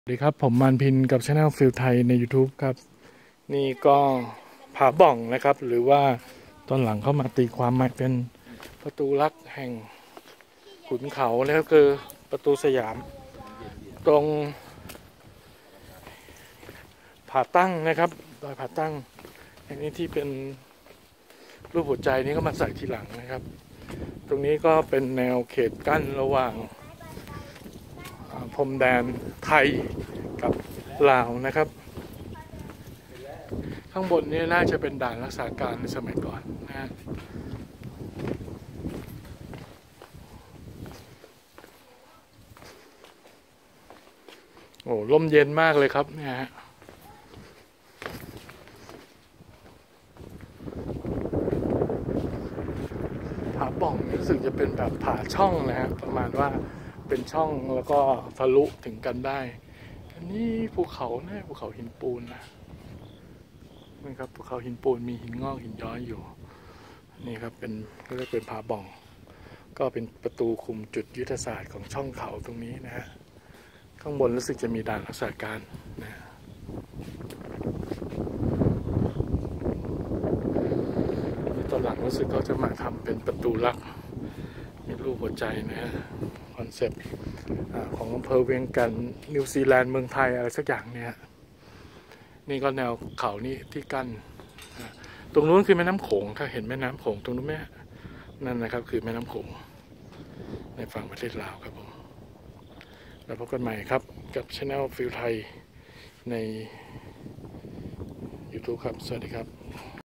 สวัสดีครับผมมันพินกับ Channel ฟิลไทยใน YouTube ครับนี่ก็ผาบ่องนะครับหรือว่าตอนหลังเข้ามาตีความใหม่เป็นประตูลักแห่งขุนเขาแล้วก็คือประตูสยามตรงผาตั้งนะครับดอยผาตั้งอันนี้ที่เป็นรูปหัวใจนี้ก็มาใส่ทีหลังนะครับตรงนี้ก็เป็นแนวเขตกั้นระหว่างพรมแดนไทยกับลาวนะครับข้างบนนี้น่าจะเป็นด่านรักษาการในสมัยก่อนนะฮะโอ้ลมเย็นมากเลยครับเนี่ยฮะผาป่องรู้สึกจะเป็นแบบผาช่องนะฮะประมาณว่าเป็นช่องแล้วก็ทะลุถึงกันได้อันนี้ภูเขานะภูเขาหินปูนนะครับภูเขาหินปูนมีหินงอกหินย้อยอยู่นี่ครับเป็นก็เรียกเป็นผาบ่องก็เป็นประตูคุมจุดยุทธศาสตร์ของช่องเขาตรงนี้นะฮะข้างบนรู้สึกจะมีด่านรักษาการนะตอนหลังรู้สึกเขาจะมาทำเป็นประตูลักมีรูปหัวใจนะฮะคอนเซปต์ของอำเภอเวียงกันนิวซีแลนด์เมืองไทยอะไรสักอย่างเนี่ยนี่ก็แนวเขานี่ที่กั้นตรงนู้นคือแม่น้ำโขงถ้าเห็นแม่น้ำโขงตรงนู้นไหมนั่นนะครับคือแม่น้ำโขงในฝั่งประเทศลาวครับผมแล้วพบกันใหม่ครับกับ Channel ฟิลไทยใน YouTube ครับสวัสดีครับ